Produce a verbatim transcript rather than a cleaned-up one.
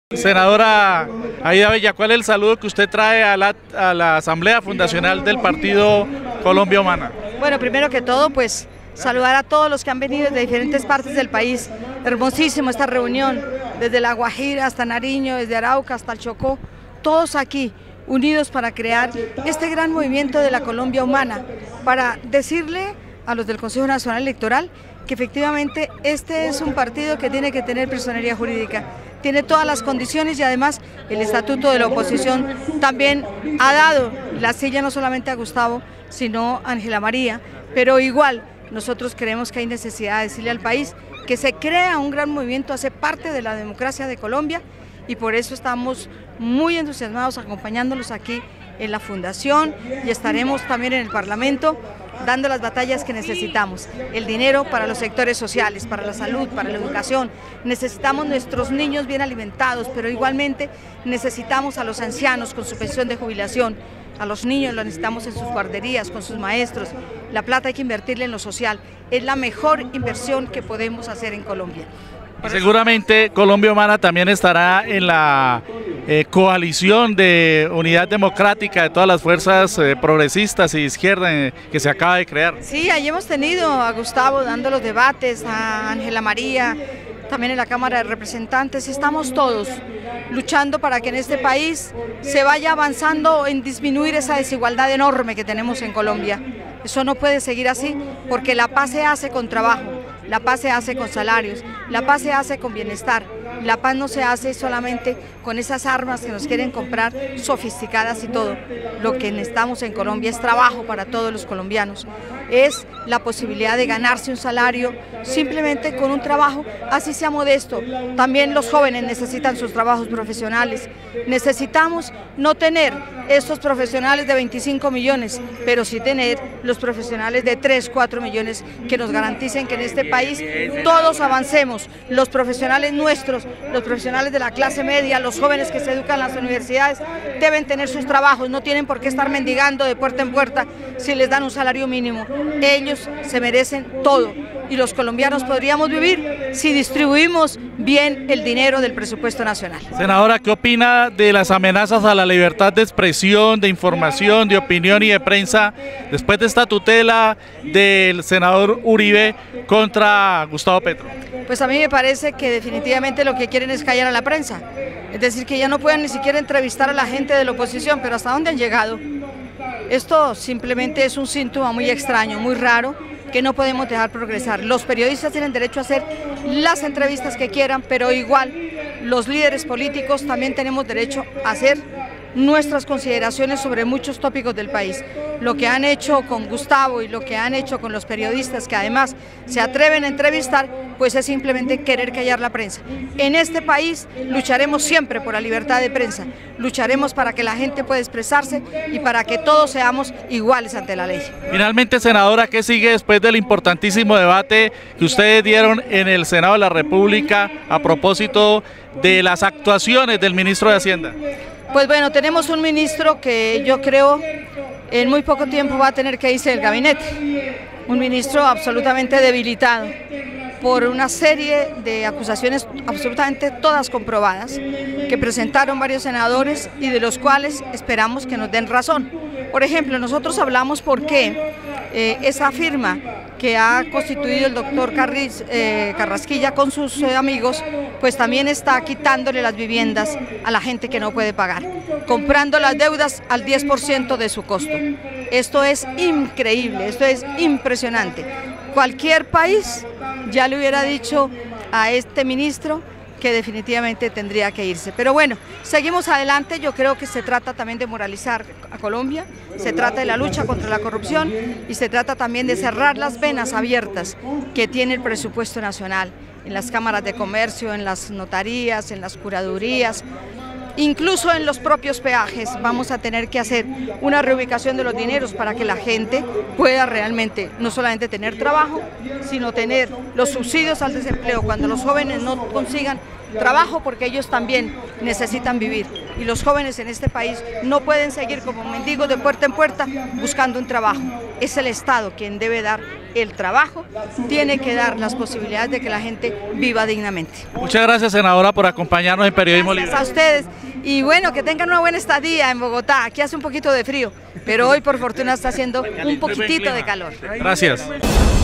Senadora Aida Bella, ¿cuál es el saludo que usted trae a la, a la Asamblea Fundacional del Partido Colombia Humana? Bueno, primero que todo, pues saludar a todos los que han venido de diferentes partes del país. Hermosísimo esta reunión, desde La Guajira hasta Nariño, desde Arauca hasta el Chocó, todos aquí unidos para crear este gran movimiento de la Colombia Humana, para decirle a los del Consejo Nacional Electoral que efectivamente este es un partido que tiene que tener personería jurídica, tiene todas las condiciones y además el estatuto de la oposición también ha dado la silla no solamente a Gustavo, sino a Ángela María, pero igual nosotros creemos que hay necesidad de decirle al país que se crea un gran movimiento, hace parte de la democracia de Colombia y por eso estamos muy entusiasmados acompañándolos aquí en la Fundación y estaremos también en el Parlamento dando las batallas que necesitamos, el dinero para los sectores sociales, para la salud, para la educación, necesitamos nuestros niños bien alimentados, pero igualmente necesitamos a los ancianos con su pensión de jubilación, a los niños los necesitamos en sus guarderías, con sus maestros, la plata hay que invertirla en lo social, es la mejor inversión que podemos hacer en Colombia. Y seguramente Colombia Humana también estará en la eh, coalición de unidad democrática de todas las fuerzas eh, progresistas y de izquierda eh, que se acaba de crear. Sí, ahí hemos tenido a Gustavo dando los debates, a Ángela María, también en la Cámara de Representantes, estamos todos luchando para que en este país se vaya avanzando en disminuir esa desigualdad enorme que tenemos en Colombia. Eso no puede seguir así porque la paz se hace con trabajo, la paz se hace con salarios, la paz se hace con bienestar, la paz no se hace solamente con esas armas que nos quieren comprar sofisticadas y todo. Lo que necesitamos en Colombia es trabajo para todos los colombianos, es la posibilidad de ganarse un salario simplemente con un trabajo, así sea modesto. También los jóvenes necesitan sus trabajos profesionales, necesitamos no tener estos profesionales de veinticinco millones, pero sí tener los profesionales de tres, cuatro millones que nos garanticen que en este país todos avancemos, los profesionales nuestros, los profesionales de la clase media, los jóvenes que se educan en las universidades deben tener sus trabajos, no tienen por qué estar mendigando de puerta en puerta si les dan un salario mínimo, ellos se merecen todo y los colombianos podríamos vivir si distribuimos bien el dinero del presupuesto nacional. Senadora, ¿qué opina de las amenazas a la libertad de expresión, de información, de opinión y de prensa después de esta tutela del senador Uribe contra Gustavo Petro? Pues a mí me parece que definitivamente lo que quieren es callar a la prensa, es decir, que ya no pueden ni siquiera entrevistar a la gente de la oposición, pero ¿hasta dónde han llegado? Esto simplemente es un síntoma muy extraño, muy raro, que no podemos dejar progresar. Los periodistas tienen derecho a hacer las entrevistas que quieran, pero igual los líderes políticos también tenemos derecho a hacer nuestras consideraciones sobre muchos tópicos del país. Lo que han hecho con Gustavo y lo que han hecho con los periodistas que además se atreven a entrevistar, pues es simplemente querer callar la prensa. En este país lucharemos siempre por la libertad de prensa, lucharemos para que la gente pueda expresarse y para que todos seamos iguales ante la ley. Finalmente, senadora, ¿qué sigue después del importantísimo debate que ustedes dieron en el Senado de la República a propósito de las actuaciones del ministro de Hacienda? Pues bueno, tenemos un ministro que yo creo en muy poco tiempo va a tener que irse del gabinete, un ministro absolutamente debilitado por una serie de acusaciones absolutamente todas comprobadas que presentaron varios senadores y de los cuales esperamos que nos den razón. Por ejemplo, nosotros hablamos por qué eh, esa firma que ha constituido el doctor Carriz, eh, Carrasquilla con sus eh, amigos, pues también está quitándole las viviendas a la gente que no puede pagar, comprando las deudas al diez por ciento de su costo. Esto es increíble, esto es impresionante. Cualquier país ya le hubiera dicho a este ministro que definitivamente tendría que irse. Pero bueno, seguimos adelante, yo creo que se trata también de moralizar a Colombia, se trata de la lucha contra la corrupción y se trata también de cerrar las venas abiertas que tiene el presupuesto nacional en las cámaras de comercio, en las notarías, en las curadurías, incluso en los propios peajes. Vamos a tener que hacer una reubicación de los dineros para que la gente pueda realmente no solamente tener trabajo, sino tener los subsidios al desempleo cuando los jóvenes no consigan trabajo porque ellos también necesitan vivir. Y los jóvenes en este país no pueden seguir como mendigos de puerta en puerta buscando un trabajo. Es el Estado quien debe dar el trabajo, tiene que dar las posibilidades de que la gente viva dignamente. Muchas gracias, senadora, por acompañarnos en Periodismo Libre. Gracias a ustedes y bueno, que tengan una buena estadía en Bogotá. Aquí hace un poquito de frío, pero hoy por fortuna está haciendo un poquitito de calor. Gracias.